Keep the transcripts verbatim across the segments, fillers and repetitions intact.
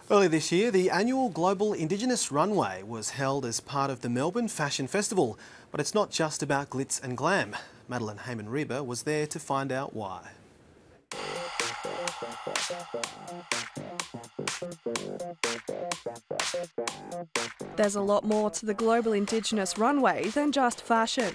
Earlier this year, the annual Global Indigenous Runway was held as part of the Melbourne Fashion Festival. But it's not just about glitz and glam. Madeline Hayman-Reber was there to find out why. There's a lot more to the Global Indigenous Runway than just fashion.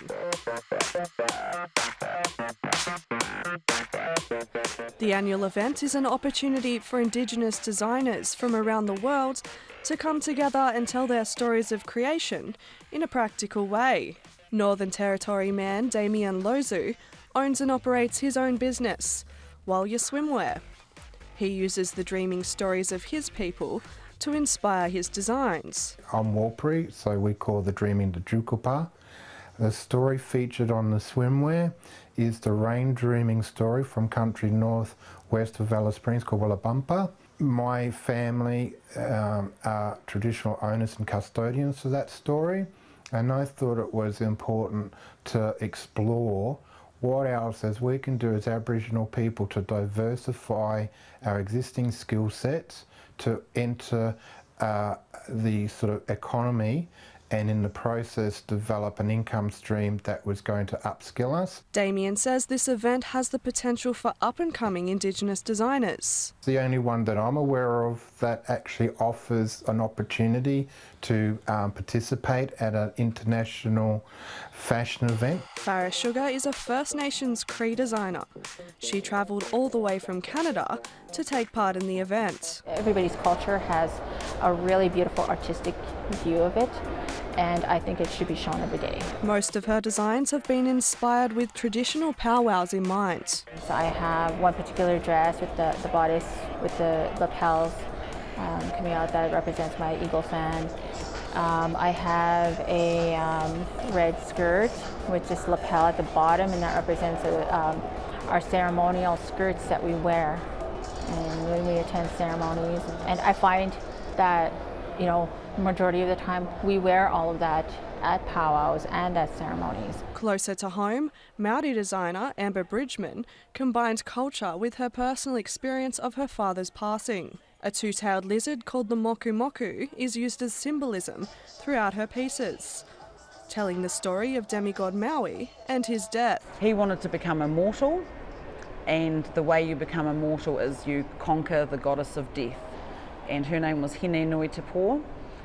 The annual event is an opportunity for Indigenous designers from around the world to come together and tell their stories of creation in a practical way. Northern Territory man Damien Lozu owns and operates his own business, Walya Swimwear. He uses the dreaming stories of his people to inspire his designs. I'm Warlpiri, so we call the dreaming the Jukupa. The story featured on the swimwear is the rain dreaming story from country north west of Alice Springs called Willabumpa. My family um, are traditional owners and custodians of that story, and I thought it was important to explore what else as we can do as Aboriginal people to diversify our existing skill sets to enter uh, the sort of economy and in the process develop an income stream that was going to upskill us. Damien says this event has the potential for up-and-coming Indigenous designers. It's the only one that I'm aware of that actually offers an opportunity to um, participate at an international fashion event. Farah Sugar is a First Nations Cree designer. She travelled all the way from Canada to take part in the event. Everybody's culture has a really beautiful artistic view of it, and I think it should be shown every day. Most of her designs have been inspired with traditional powwows in mind. So I have one particular dress with the, the bodice with the lapels um, coming out that represents my eagle fan. Um, I have a um, red skirt with this lapel at the bottom, and that represents a, um, our ceremonial skirts that we wear and when we attend ceremonies. And I find that, you know, majority of the time we wear all of that at powwows and at ceremonies. Closer to home, Maori designer Amber Bridgman combined culture with her personal experience of her father's passing. A two-tailed lizard called the moku moku is used as symbolism throughout her pieces, telling the story of demigod Maui and his death. He wanted to become immortal, and the way you become immortal is you conquer the goddess of death. And her name was Hine Nui Te Po,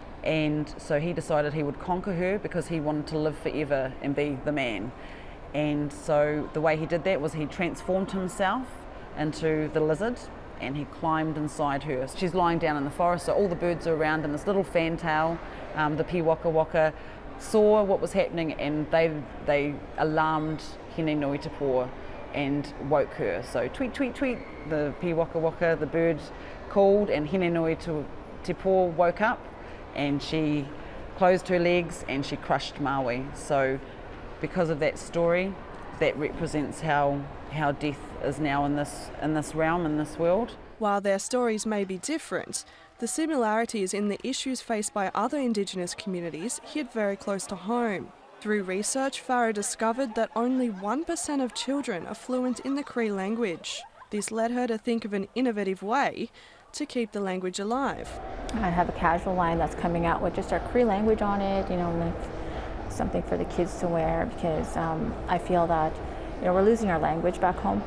and so he decided he would conquer her because he wanted to live forever and be the man. And so the way he did that was he transformed himself into the lizard, and he climbed inside her. She's lying down in the forest, so all the birds are around, and this little fantail, um, the pi waka waka, saw what was happening, and they they alarmed Hine Nui Te Po and woke her. So tweet, tweet, tweet, the pi waka waka, the bird called, and Hine Nui Te Po woke up, and she closed her legs and she crushed Maui. So because of that story, that represents how how death is now in this in this realm, in this world. While their stories may be different, the similarities in the issues faced by other Indigenous communities hit very close to home. Through research, Farah discovered that only one percent of children are fluent in the Cree language. This led her to think of an innovative way to keep the language alive. I have a casual line that's coming out with just our Cree language on it, you know, like something for the kids to wear, because um, I feel that, you know, we're losing our language back home.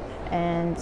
And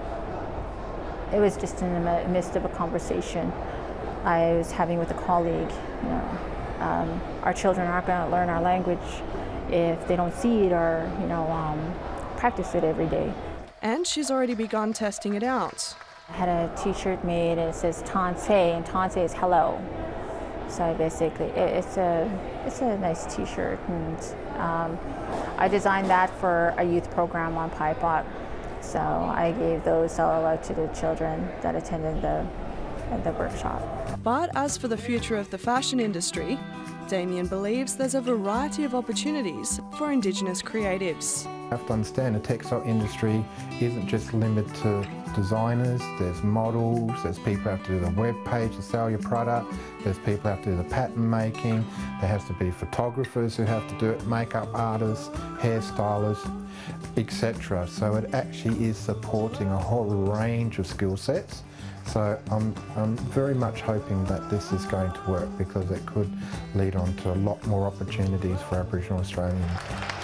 it was just in the midst of a conversation I was having with a colleague. You know, um, our children aren't going to learn our language if they don't see it or, you know, um, practice it every day. And she's already begun testing it out. I had a t-shirt made and it says Tanse, and Tanse is hello. So basically, it's a it's a nice t-shirt, and um, I designed that for a youth program on Pi Pot. So I gave those all out to the children that attended the the workshop. But as for the future of the fashion industry, Damien believes there's a variety of opportunities for Indigenous creatives. You have to understand the textile industry isn't just limited to designers. There's models, there's people who have to do the web page to sell your product, there's people who have to do the pattern making, there has to be photographers who have to do it, makeup artists, hairstylists, et cetera. So it actually is supporting a whole range of skill sets. So I'm, I'm very much hoping that this is going to work, because it could lead on to a lot more opportunities for Aboriginal Australians.